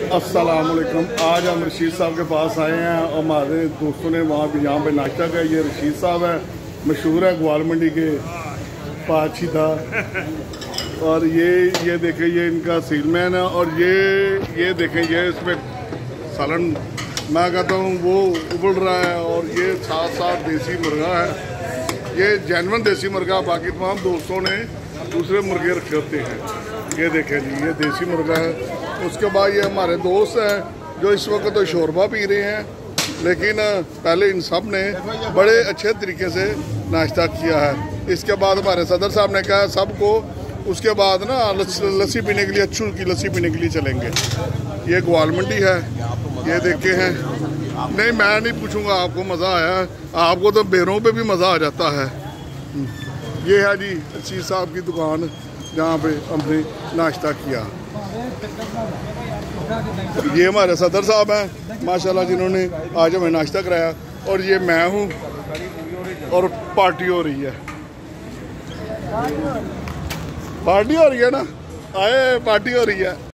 अस्सलामुअलैकुम। आज हम रशीद साहब के पास आए हैं और हमारे दोस्तों ने वहाँ भी यहाँ पे नाश्ता किया। ये रशीद साहब है, मशहूर है ग्वाल मंडी के पाछीदा। और ये देखें, ये इनका सीलमैन है। और ये देखें, ये इसमें सालन मैं कहता हूँ वो उबल रहा है। और ये साथ साथ देसी मुर्गा है, ये जेन्युइन देसी मुर्गा। बाकी तमाम दोस्तों ने दूसरे मुर्गे रखे होते हैं। ये देखें जी, ये देसी मुर्गा है। उसके बाद ये हमारे दोस्त हैं जो इस वक्त तो शोरबा पी रहे हैं, लेकिन पहले इन सब ने बड़े अच्छे तरीके से नाश्ता किया है। इसके बाद हमारे सदर साहब ने कहा सबको उसके बाद ना लस्सी पीने के लिए, अच्छू की लस्सी पीने के लिए चलेंगे। ये ग्वाल मंडी है, ये देखे हैं। नहीं, मैं नहीं पूछूंगा, आपको मज़ा आया? आपको तो बेरों पे भी मज़ा आ जाता है। ये है जी रशीद साहब की दुकान जहाँ पे हमने नाश्ता किया। ये हमारे सदर साहब हैं माशाल्लाह, जिन्होंने आज हमें नाश्ता कराया। और ये मैं हूँ और पार्टी हो रही है। पार्टी हो रही है ना, आए पार्टी हो रही है।